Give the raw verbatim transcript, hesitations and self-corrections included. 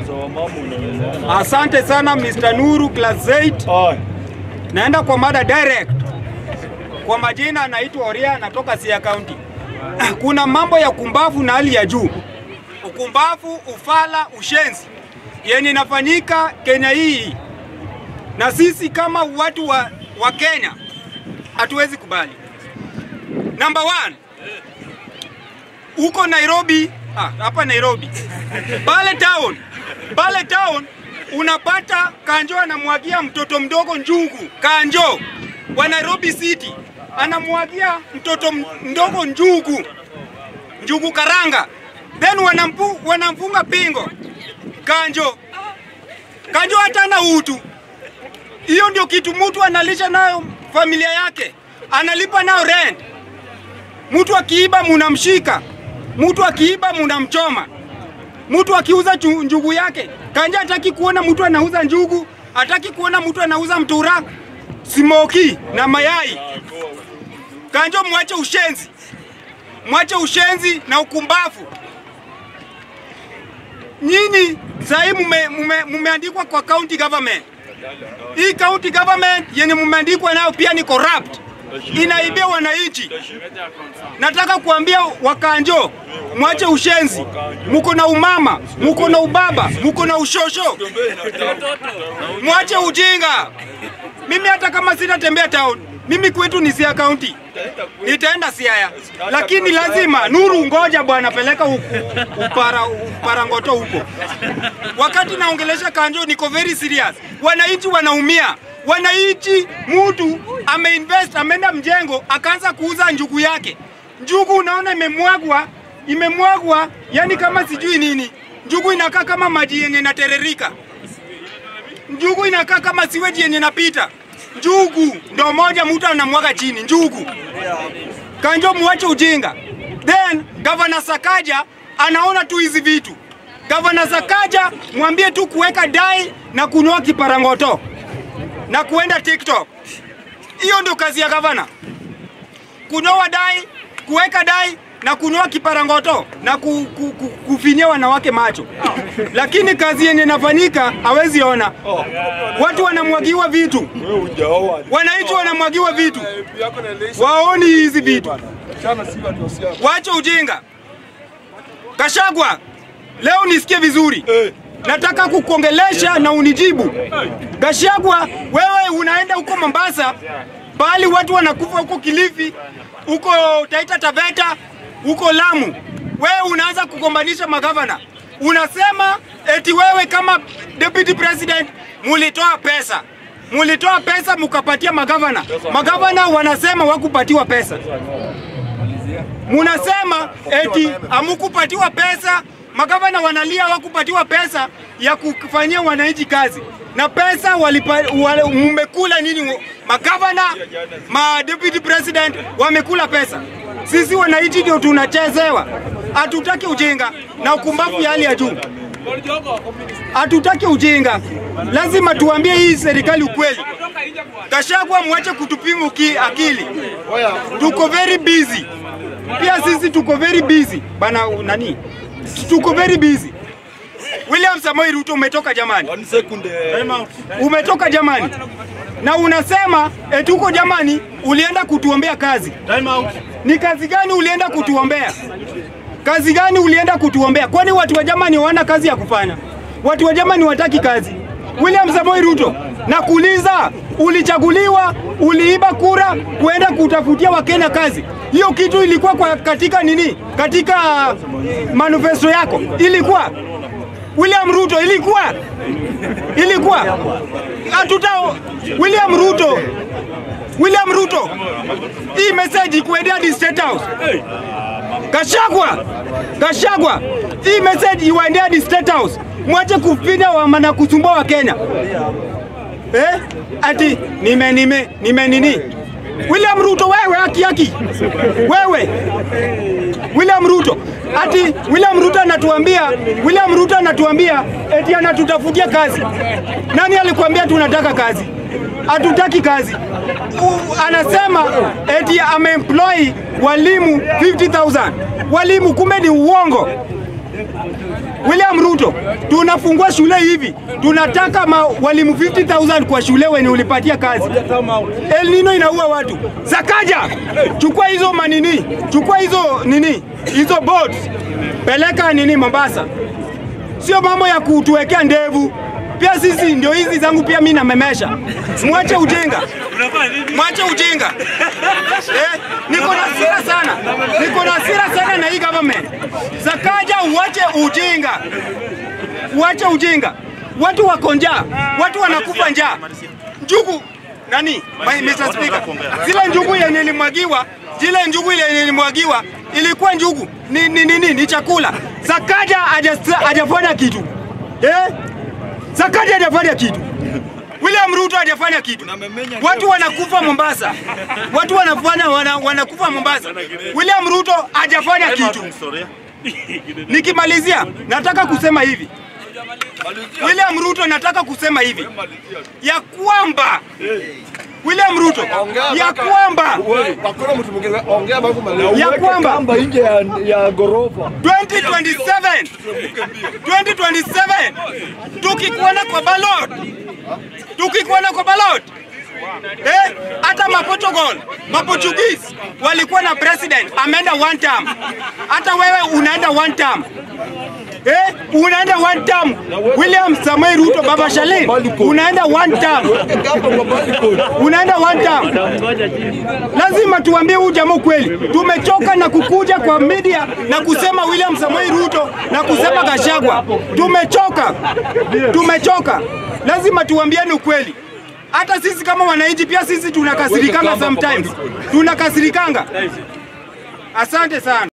Asante sana Mister Nuru Class eight. Naenda kwa mada direct. Kwa majina naitwa Oria, natoka Siaya County. Kuna mambo ya kumbavu na hali ya juu. Ukumbavu, ufala, ushenzi yenye inafanyika Kenya hii. Na sisi kama watu wa, wa Kenya hatuwezi kubali. Number one, uko Nairobi, ah, hapa Nairobi. Pale town, pale town unapata Kanjo anamwagia mtoto mdogo njugu. Kanjo wa Nairobi City anamwagia mtoto mdogo njugu. Njugu karanga. Then wanampu, wanamfunga pingo. Kanjo. Kanjo hata na utu. Hiyo ndio kitu mtu analisha nayo familia yake. Analipa nao rent. Mtu akiiba munamshika. Mtu akiiba munamchoma. Mtu akiuza njugu yake. Kanjo hataki kuona mtu anauza njugu, hataki kuona mtu anauza mtura, smoki na mayai. Kanjo mwache ushenzi. Mwache ushenzi na ukumbafu. Nyinyi sasa mume, mume, mumeandikwa kwa county government. Hii county government yenye mumeandikwa nayo pia ni corrupt. Inaibia wananchi. Nataka kuambia Wakanjo, mwache ushenzi. Muko na umama, muko na ubaba, muko na ushosho. Mwache ujinga. Mimi hata kama sitatembea town, mimi kwetu ni Siaya County. Nitaenda Siaya. Lakini lazima Nuru ngoja bwana peleka huku upara uparangoto huko. Wakati naongelesha Kanjo niko very serious. Wananchi wanaumia. Wananchi mtu ameinvest, ameenda mjengo, akaanza kuuza njugu yake. Njugu unaona imemwagwa, imemwagwa, yani kama sijui nini. Njugu inakaa kama maji yenye inatererika. Njugu inakaa kama siweji yenye inapita. Njugu ndo moja mtu anamwaga chini, njugu. Kanjo muache ujinga. Then Governor Sakaja anaona tu hizi vitu. Governor Sakaja mwambie tu kuweka dai na kunyoa kiparangoto na kuenda TikTok. Hiyo ndio kazi ya governor. Kunyoa dai, kuweka dai na kunyoa kiparangoto na ku, ku, ku, kufinyia wanawake macho. Lakini kazi yenye inafanyika hawezi ona. Watu wanamwagiwa vitu. Wananchi wanamwagiwa vitu. Waoni hizi vitu. Wacha ujinga. Kashagwa, leo nisikie vizuri. Nataka kukuongelesha na unijibu. Gashagwa, wewe unaenda huko Mombasa, bali watu wanakufa huko Kilifi, huko Taita Taveta, huko Lamu. Wewe unaanza kugombanisha magavana. Unasema eti wewe kama deputy president mulitoa pesa. Mulitoa pesa mukapatia magavana. Magavana wanasema wakupatiwa pesa. Munasema eti amukupatiwa pesa. Magavana wanalia wakupatiwa pesa ya kufanyia wananchi kazi. Na pesa walipa, wale, mmekula nini? Magavana, ma deputy president wamekula pesa. Sisi wananchi ndio tunachezewa. Hatutaki ujinga na ukumbavu ya hali ya juu. Hatutaki ujinga. Lazima tuambie hii serikali ukweli. Kashagwa mwache kutupima akili. Tuko very busy. Pia sisi tuko very busy. Bana nani? Tuko very busy. William Samoei Ruto umetoka jamani. Umetoka jamani. Na unasema eti uko jamani ulienda kutuombea kazi. Ni kazi gani ulienda kutuombea? Kazi gani ulienda kutuombea? Kwani watu wa jamani hawana kazi ya kufanya? Watu wa jamani wataki kazi. William Samoei Ruto, nakuuliza, ulichaguliwa, uliiba kura kuenda kutafutia Wakenya kazi. Hiyo kitu ilikuwa kwa katika nini? Katika manifesto yako. Ilikuwa William Ruto ilikuwa ilikuwa hatutao William Ruto William Ruto hii message kuendea hadi State House. Kashagwa Kashagwa hii message iwaendea hadi State House. Mwache kufinya wa mana kusumbua wa Kenya. Eh? Ati nime nime nime nini? William Ruto wewe haki haki. Wewe William Ruto ati William Ruto anatuambia William Ruto anatuambia eti anatutafutia kazi. Nani alikwambia tunataka kazi? Hatutaki kazi. U, anasema eti ameemploy walimu fifty thousand. Walimu kumbe ni uongo. William Ruto, tunafungua shule hivi. Tunataka ma, walimu fifty thousand kwa shule wenye ulipatia kazi. El Nino inaua watu. Sakaja, chukua hizo manini, chukua hizo nini, hizo boats. Peleka nini Mombasa. Sio mambo ya kutuwekea ndevu. Pia sisi ndio hizi zangu pia mimi namemesha. Mwache ujinga. Mwache ujinga. Eh, niko na hasira sana. Niko na hasira sana na hii government. Sakaja uache ujinga. Uache ujinga. Watu wako njaa. Watu wanakufa njaa. Njugu nani? mister Speaker. Zile njugu yenye ilimwagiwa, zile njugu yenye ilimwagiwa ilikuwa njugu. Ni ni nini? Ni, ni chakula. Sakaja hajafanya kitu. Eh? Sakaja hajafanya kitu. William Ruto hajafanya kitu. Watu wanakufa Mombasa. Watu wanafanya wana, wanakufa Mombasa. William Ruto hajafanya kitu. Nikimalizia nataka kusema hivi. William Ruto nataka kusema hivi. Ya kwamba William Ruto ya kwamba ya kwamba nje ya gorofa twenty twenty-seven twenty twenty-seven tukikuona kwa ballot tukikuona kwa ballot eh, hata Maportugal Maportuguese walikuwa na president ameenda one term, hata wewe unaenda one term. Eh, unaenda one term. William Samoei Ruto Baba Shalin unaenda one term. Unaenda one term. Lazima tuambie huyu jamaa kweli. Tumechoka na kukuja kwa media na kusema William Samoei Ruto na kusema Gachagua. Tumechoka. Tumechoka. Lazima tuambiane ukweli. Hata sisi kama wananchi pia sisi tunakasirikanga sometimes. Tunakasirikanga. Asante sana.